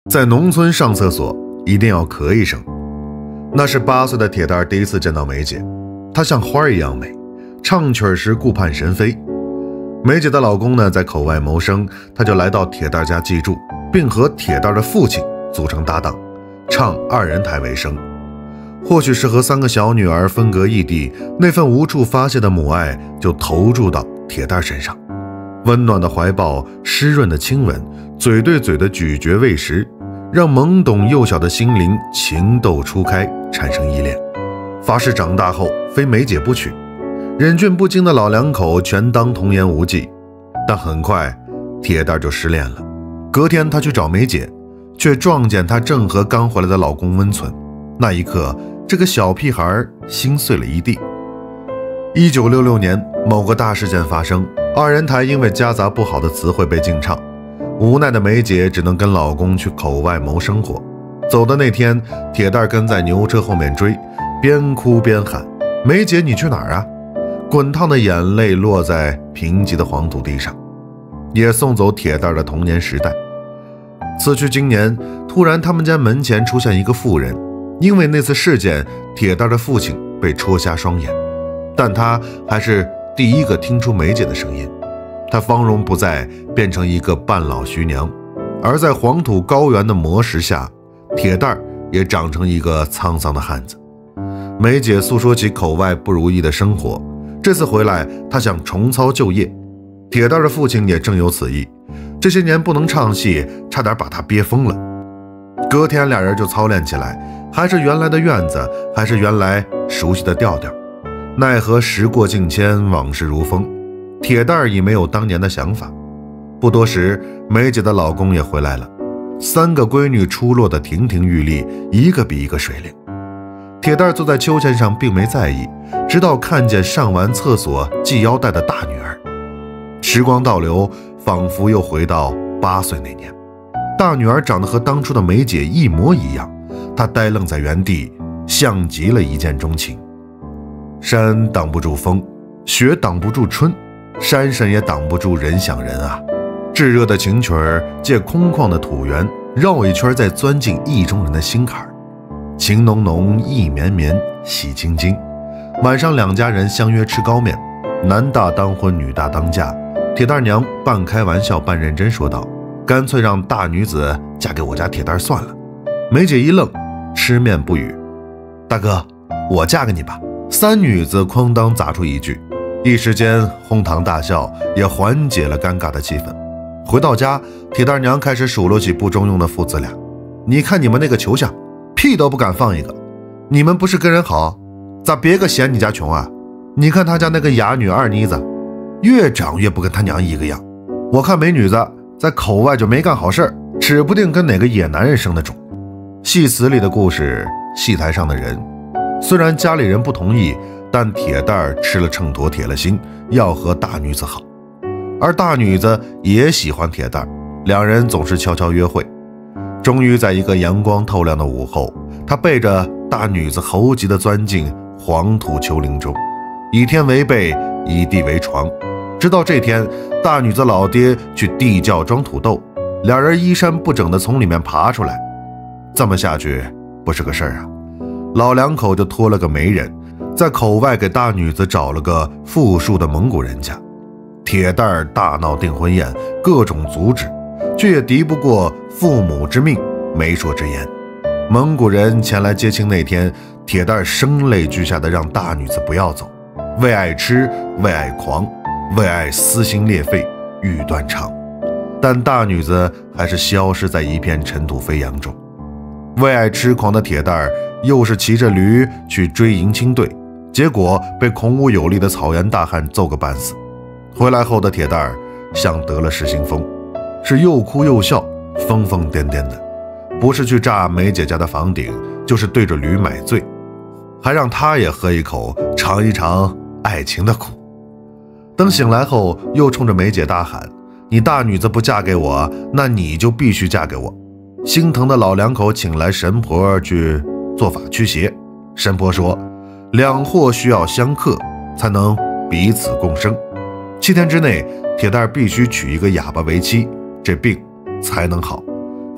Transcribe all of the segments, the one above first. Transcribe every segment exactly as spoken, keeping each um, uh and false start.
在农村上厕所一定要咳一声。那是八岁的铁蛋儿第一次见到梅姐，她像花一样美，唱曲时顾盼神飞。梅姐的老公呢在口外谋生，她就来到铁蛋儿家寄住，并和铁蛋儿的父亲组成搭档，唱二人台为生。或许是和三个小女儿分隔异地，那份无处发泄的母爱就投注到铁蛋儿身上。温暖的怀抱，湿润的亲吻，嘴对嘴的咀嚼喂食，让懵懂幼小的心灵情窦初开，产生依恋。发誓长大后非梅姐不娶。忍俊不禁的老两口全当童言无忌。但很快铁蛋儿就失恋了。隔天她去找梅姐，却撞见她正和刚回来的老公温存。那一刻，这个小屁孩心碎了一地。一九六六年，某个大事件发生，二人台因为夹杂不好的词汇被禁唱，无奈的梅姐只能跟老公去口外谋生活。走的那天，铁蛋儿跟在牛车后面追，边哭边喊：“梅姐，你去哪儿啊？”滚烫的眼泪落在贫瘠的黄土地上，也送走铁蛋儿的童年时代。此去经年，突然他们家门前出现一个妇人，因为那次事件，铁蛋儿的父亲被戳瞎双眼，但他还是第一个听出梅姐的声音。她芳容不再，变成一个半老徐娘，而在黄土高原的磨蚀下，铁蛋儿也长成一个沧桑的汉子。梅姐诉说起口外不如意的生活，这次回来她想重操旧业。铁蛋儿的父亲也正有此意，这些年不能唱戏，差点把他憋疯了。隔天俩人就操练起来，还是原来的院子，还是原来熟悉的调调。奈何时过境迁，往事如风，铁蛋儿已没有当年的想法。不多时，梅姐的老公也回来了，三个闺女出落得亭亭玉立，一个比一个水灵。铁蛋儿坐在秋千上并没在意，直到看见上完厕所系腰带的大女儿。时光倒流，仿佛又回到八岁那年。大女儿长得和当初的梅姐一模一样，她呆愣在原地，像极了一见钟情。山挡不住风，雪挡不住春，山神也挡不住人想人啊。炙热的情曲儿借空旷的土原绕一圈，再钻进意中人的心坎儿。情浓浓，意绵绵，喜津津。晚上两家人相约吃糕面，男大当婚，女大当嫁。铁蛋娘半开玩笑半认真说道：“干脆让大女子嫁给我家铁蛋算了。”梅姐一愣，吃面不语。“大哥，我嫁给你吧。”三女子哐当砸出一句，一时间哄堂大笑，也缓解了尴尬的气氛。回到家，铁蛋娘开始数落起不中用的父子俩：“你看你们那个球相，屁都不敢放一个。你们不是跟人好，咋别个嫌你家穷啊？你看他家那个哑女二妮子，越长越不跟他娘一个样。我看美女子在口外就没干好事，指不定跟哪个野男人生的种。”戏词里的故事，戏台上的人。虽然家里人不同意，但铁蛋儿吃了秤砣铁了心，要和大女子好。而大女子也喜欢铁蛋儿，两人总是悄悄约会。终于在一个阳光透亮的午后，他背着大女子猴急地钻进黄土丘陵中，以天为被，以地为床。直到这天，大女子老爹去地窖装土豆，两人衣衫不整地从里面爬出来。这么下去不是个事儿啊！老两口就托了个媒人，在口外给大女子找了个富庶的蒙古人家。铁蛋儿大闹订婚宴，各种阻止，却也敌不过父母之命，媒妁之言。蒙古人前来接亲那天，铁蛋儿声泪俱下的让大女子不要走，为爱痴，为爱狂，为爱撕心裂肺，欲断肠。但大女子还是消失在一片尘土飞扬中。为爱痴狂的铁蛋儿又是骑着驴去追迎亲队，结果被孔武有力的草原大汉揍个半死。回来后的铁蛋儿像得了失心疯，是又哭又笑，疯疯癫癫的，不是去炸梅姐家的房顶，就是对着驴买醉，还让他也喝一口，尝一尝爱情的苦。等醒来后，又冲着梅姐大喊：“你大女子不嫁给我，那你就必须嫁给我！”心疼的老两口请来神婆去做法驱邪。神婆说，两货需要相克，才能彼此共生。七天之内，铁蛋儿必须娶一个哑巴为妻，这病才能好，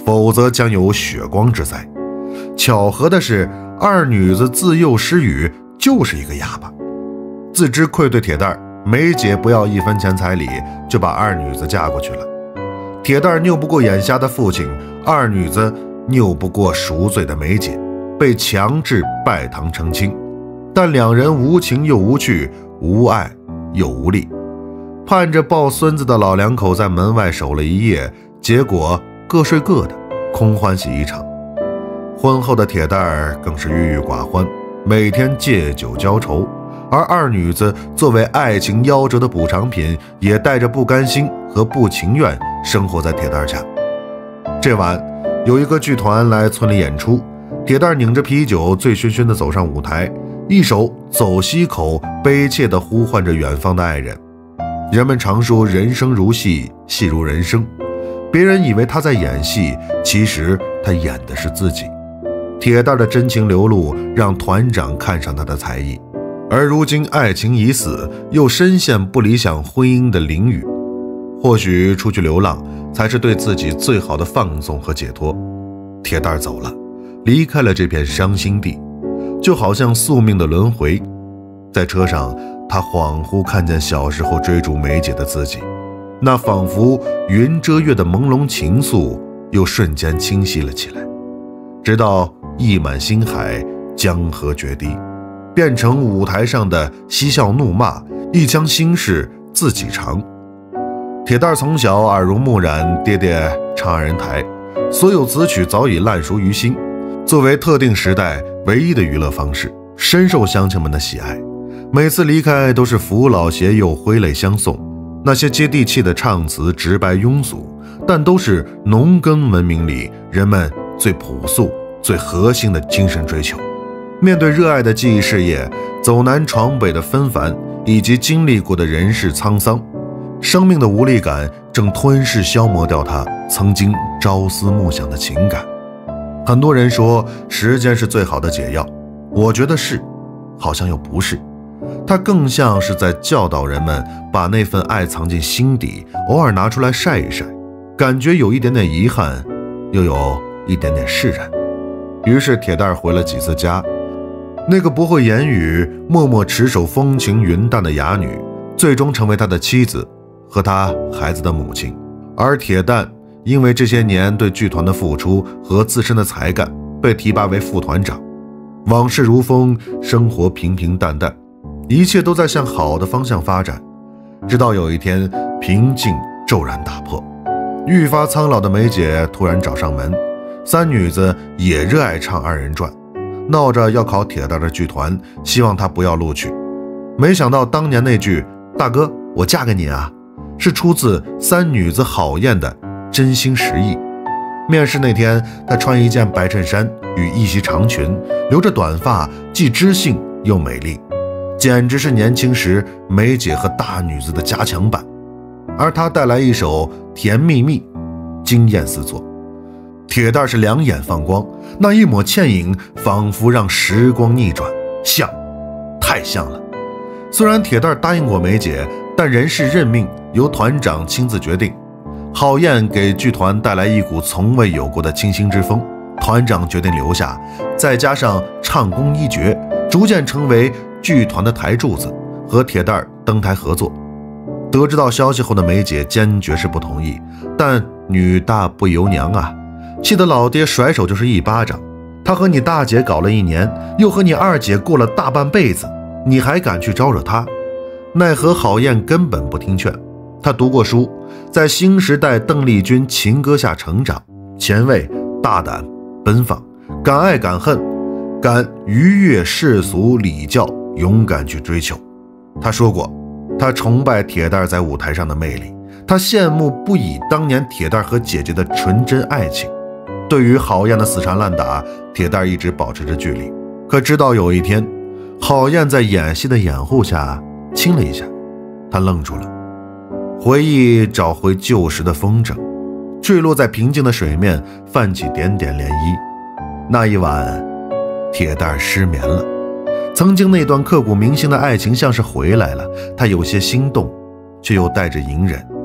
否则将有血光之灾。巧合的是，二女子自幼失语，就是一个哑巴。自知愧对铁蛋，梅姐不要一分钱彩礼，就把二女子嫁过去了。铁蛋拗不过眼瞎的父亲，二女子拗不过赎罪的梅姐，被强制拜堂成亲。但两人无情又无趣，无爱又无力，盼着抱孙子的老两口在门外守了一夜，结果各睡各的，空欢喜一场。婚后的铁蛋儿更是郁郁寡欢，每天借酒浇愁，而二女子作为爱情夭折的补偿品，也带着不甘心和不情愿生活在铁蛋家。这晚有一个剧团来村里演出，铁蛋拧着啤酒醉醺醺地走上舞台，一首走西口悲切地呼唤着远方的爱人。人们常说人生如戏，戏如人生，别人以为他在演戏，其实他演的是自己。铁蛋的真情流露让团长看上他的才艺，而如今爱情已死，又深陷不理想婚姻的囹圄，或许出去流浪才是对自己最好的放纵和解脱。铁蛋走了，离开了这片伤心地，就好像宿命的轮回。在车上，他恍惚看见小时候追逐梅姐的自己，那仿佛云遮月的朦胧情愫又瞬间清晰了起来，直到溢满心海，江河决堤，变成舞台上的嬉笑怒骂，一腔心事自己尝。铁蛋从小耳濡目染，爹爹唱二人台，所有词曲早已烂熟于心，作为特定时代唯一的娱乐方式，深受乡亲们的喜爱。每次离开都是扶老携幼，挥泪相送。那些接地气的唱词直白庸俗，但都是农耕文明里人们最朴素最核心的精神追求。面对热爱的记忆事业，走南闯北的纷繁，以及经历过的人世沧桑，生命的无力感正吞噬消磨掉他曾经朝思暮想的情感。很多人说时间是最好的解药，我觉得是，好像又不是。它更像是在教导人们把那份爱藏进心底，偶尔拿出来晒一晒，感觉有一点点遗憾，又有一点点释然。于是铁蛋回了几次家，那个不会言语、默默持守风轻云淡的哑女，最终成为他的妻子和他孩子的母亲。而铁蛋因为这些年对剧团的付出和自身的才干，被提拔为副团长。往事如风，生活平平淡淡，一切都在向好的方向发展。直到有一天，平静骤然打破，愈发苍老的梅姐突然找上门。三女子也热爱唱二人转，闹着要考铁蛋的剧团，希望他不要录取。没想到当年那句大哥我嫁给你啊，是出自三女子郝燕的真心实意。面试那天，她穿一件白衬衫与一袭长裙，留着短发，既知性又美丽，简直是年轻时梅姐和大女子的加强版。而她带来一首《甜蜜蜜》，惊艳四座。铁蛋是两眼放光，那一抹倩影仿佛让时光逆转，像，太像了。虽然铁蛋答应过梅姐，但人事任命由团长亲自决定。郝燕给剧团带来一股从未有过的清新之风，团长决定留下，再加上唱功一绝，逐渐成为剧团的台柱子，和铁蛋登台合作。得知到消息后的梅姐坚决是不同意，但女大不由娘啊，气得老爹甩手就是一巴掌。他和你大姐搞了一年，又和你二姐过了大半辈子，你还敢去招惹他？奈何郝燕根本不听劝。他读过书，在新时代邓丽君情歌下成长，前卫、大胆、奔放，敢爱敢恨，敢逾越世俗礼教，勇敢去追求。他说过，他崇拜铁蛋在舞台上的魅力，他羡慕不已当年铁蛋和姐姐的纯真爱情。对于郝燕的死缠烂打，铁蛋一直保持着距离。可直到有一天，郝燕在演戏的掩护下亲了一下，他愣住了。回忆找回旧时的风筝，坠落在平静的水面，泛起点点涟漪。那一晚，铁蛋失眠了。曾经那段刻骨铭心的爱情像是回来了，他有些心动，却又带着隐忍。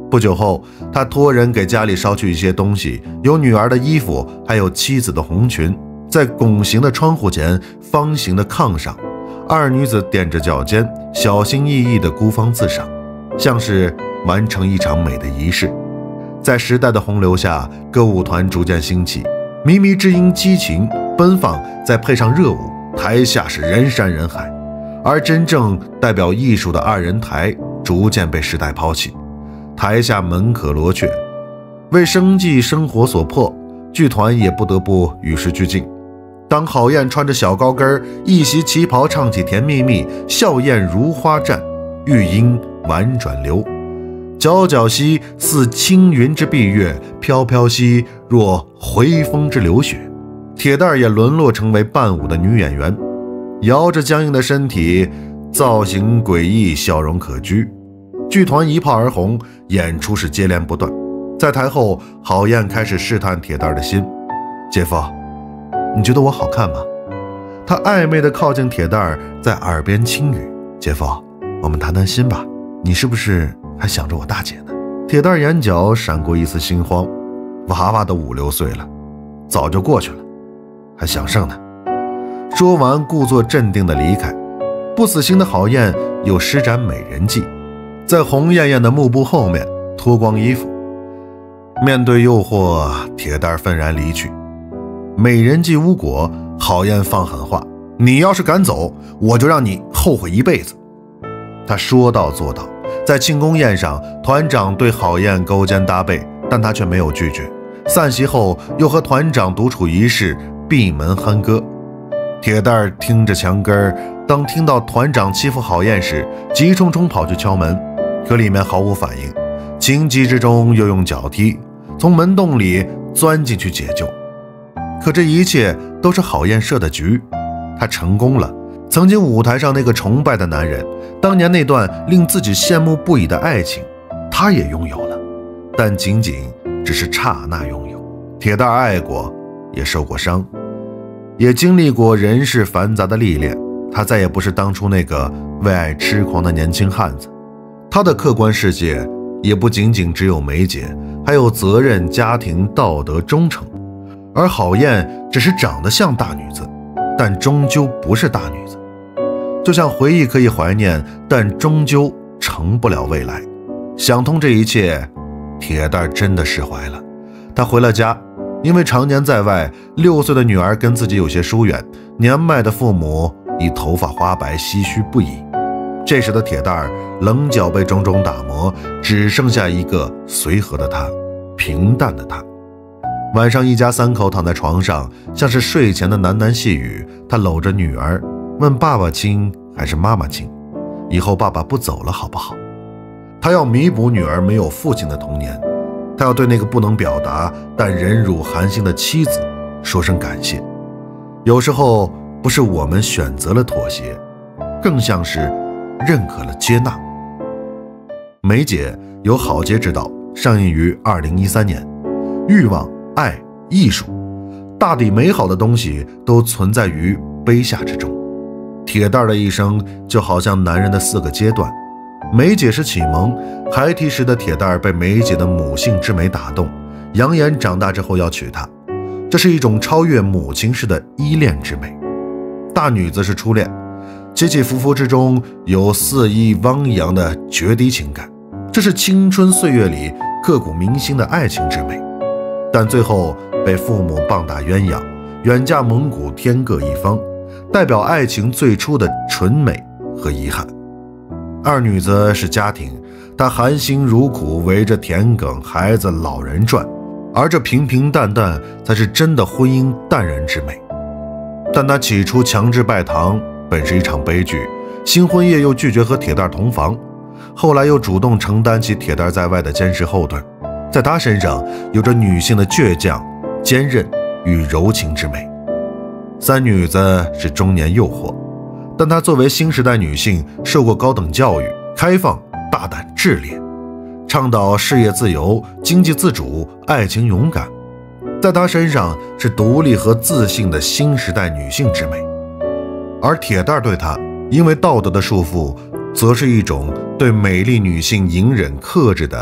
不久后，他托人给家里捎去一些东西，有女儿的衣服，还有妻子的红裙。在拱形的窗户前方形的炕上，二女子踮着脚尖，小心翼翼地孤芳自赏，像是完成一场美的仪式。在时代的洪流下，歌舞团逐渐兴起，靡靡之音激情奔放，再配上热舞，台下是人山人海。而真正代表艺术的二人台逐渐被时代抛弃，台下门可罗雀。为生计生活所迫，剧团也不得不与时俱进。当郝燕穿着小高跟，一袭旗袍唱起甜蜜蜜，笑靥如花绽，玉音婉转流，皎皎兮似青云之蔽月，飘飘兮若回风之流雪。铁蛋儿也沦落成为伴舞的女演员，摇着僵硬的身体，造型诡异，笑容可掬。剧团一炮而红，演出是接连不断。在台后，郝燕开始试探铁蛋儿的心：姐夫，你觉得我好看吗？他暧昧地靠近铁蛋儿，在耳边轻语：姐夫，我们谈谈心吧，你是不是还想着我大姐呢？铁蛋儿眼角闪过一丝心慌，娃娃都五六岁了，早就过去了，还想剩呢。说完，故作镇定地离开。不死心的郝燕又施展美人计，在红艳艳的幕布后面脱光衣服。面对诱惑，铁蛋儿愤然离去。美人计无果，郝燕放狠话：你要是敢走，我就让你后悔一辈子。他说到做到，在庆功宴上，团长对郝燕勾肩搭背，但他却没有拒绝。散席后，又和团长独处一室，闭门酣歌。铁蛋儿听着墙根，当听到团长欺负郝燕时，急冲冲跑去敲门，可里面毫无反应。情急之中，又用脚踢，从门洞里钻进去解救。可这一切都是郝燕设的局，他成功了。曾经舞台上那个崇拜的男人，当年那段令自己羡慕不已的爱情，他也拥有了，但仅仅只是刹那拥有。铁蛋儿爱过，也受过伤，也经历过人世繁杂的历练，他再也不是当初那个为爱痴狂的年轻汉子。他的客观世界也不仅仅只有梅姐，还有责任、家庭、道德、忠诚。而郝燕只是长得像大女子，但终究不是大女子。就像回忆可以怀念，但终究成不了未来。想通这一切，铁蛋儿真的释怀了。他回了家，因为常年在外，六岁的女儿跟自己有些疏远，年迈的父母已头发花白，唏嘘不已。这时的铁蛋儿棱角被种种打磨，只剩下一个随和的他，平淡的他。晚上，一家三口躺在床上，像是睡前的喃喃细语。他搂着女儿，问爸爸亲还是妈妈亲？以后爸爸不走了好不好？他要弥补女儿没有父亲的童年，他要对那个不能表达但忍辱含心的妻子说声感谢。有时候不是我们选择了妥协，更像是认可了接纳。梅姐由郝杰执导，上映于二零一三年。欲望、爱、艺术，大抵美好的东西都存在于卑下之中。铁蛋儿的一生就好像男人的四个阶段。梅姐是启蒙，孩提时的铁蛋儿被梅姐的母性之美打动，扬言长大之后要娶她。这是一种超越母亲式的依恋之美。大女子是初恋，起起伏伏之中有肆意汪洋的绝堤情感，这是青春岁月里刻骨铭心的爱情之美。但最后被父母棒打鸳鸯，远嫁蒙古，天各一方，代表爱情最初的纯美和遗憾。二女子是家庭，她含辛茹苦，围着田埂、孩子、老人转，而这平平淡淡才是真的婚姻淡然之美。但她起初强制拜堂，本是一场悲剧，新婚夜又拒绝和铁蛋儿同房，后来又主动承担起铁蛋儿在外的坚实后盾。在她身上有着女性的倔强、坚韧与柔情之美。三女子是中年诱惑，但她作为新时代女性，受过高等教育，开放、大胆、炽烈，倡导事业自由、经济自主、爱情勇敢。在她身上是独立和自信的新时代女性之美。而铁蛋儿对她，因为道德的束缚，则是一种对美丽女性隐忍克制的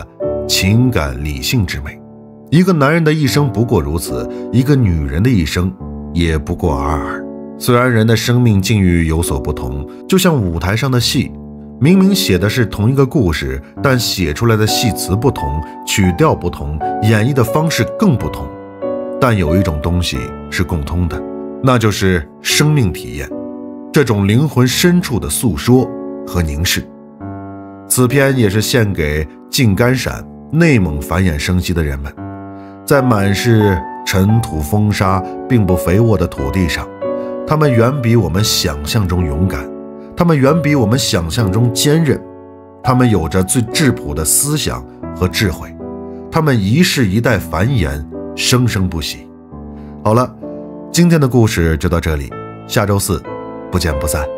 情感理性之美。一个男人的一生不过如此，一个女人的一生也不过尔尔。虽然人的生命境遇有所不同，就像舞台上的戏，明明写的是同一个故事，但写出来的戏词不同，曲调不同，演绎的方式更不同。但有一种东西是共通的，那就是生命体验，这种灵魂深处的诉说和凝视。此篇也是献给静冈陕内蒙繁衍生息的人们，在满是尘土风沙并不肥沃的土地上，他们远比我们想象中勇敢，他们远比我们想象中坚韧，他们有着最质朴的思想和智慧，他们一世一代繁衍，生生不息。好了，今天的故事就到这里，下周四不见不散。